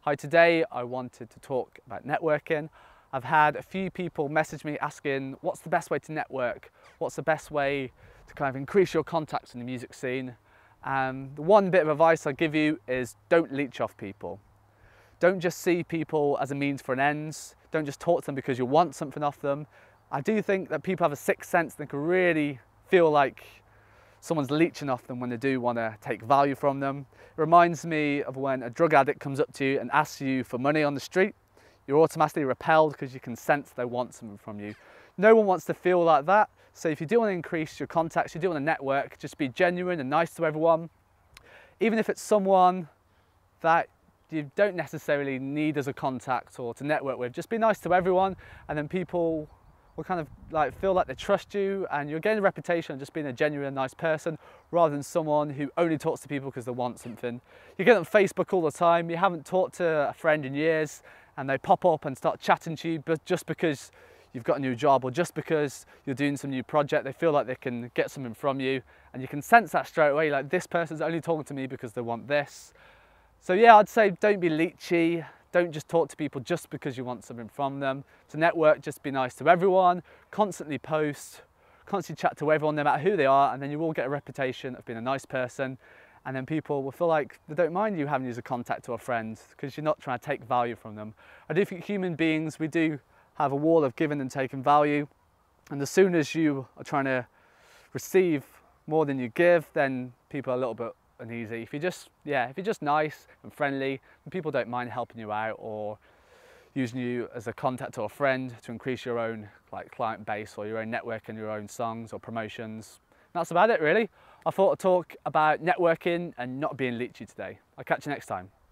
Hi, today I wanted to talk about networking. I've had a few people message me asking what's the best way to network? What's the best way to kind of increase your contacts in the music scene? The one bit of advice I give you is don't leech off people. Don't just see people as a means for an end. Don't just talk to them because you want something off them. I do think that people have a sixth sense and can really feel like someone's leeching off them when they do want to take value from them. It reminds me of when a drug addict comes up to you and asks you for money on the street. You're automatically repelled because you can sense they want something from you. No one wants to feel like that. So if you do want to increase your contacts, you do want to network, just be genuine and nice to everyone. Even if it's someone that you don't necessarily need as a contact or to network with, just be nice to everyone, and then people will kind of like feel like they trust you, and you'll gain a reputation of just being a genuine nice person rather than someone who only talks to people because they want something. You get on Facebook all the time, you haven't talked to a friend in years and they pop up and start chatting to you, but just because you've got a new job or just because you're doing some new project, they feel like they can get something from you, and you can sense that straight away, like this person's only talking to me because they want this. So yeah, I'd say don't be leechy. Don't just talk to people just because you want something from them. To network, just be nice to everyone, constantly post, constantly chat to everyone no matter who they are, and then you will get a reputation of being a nice person, and then people will feel like they don't mind you having you as a contact or a friend because you're not trying to take value from them. I do think human beings, we do have a wall of giving and taking value, and as soon as you are trying to receive more than you give, then people are a little bit uneasy. If you're just nice and friendly, and people don't mind helping you out or using you as a contact or a friend to increase your own client base or your own network and your own songs or promotions. And that's about it really. I thought I'd talk about networking and not being leechy today. I'll catch you next time.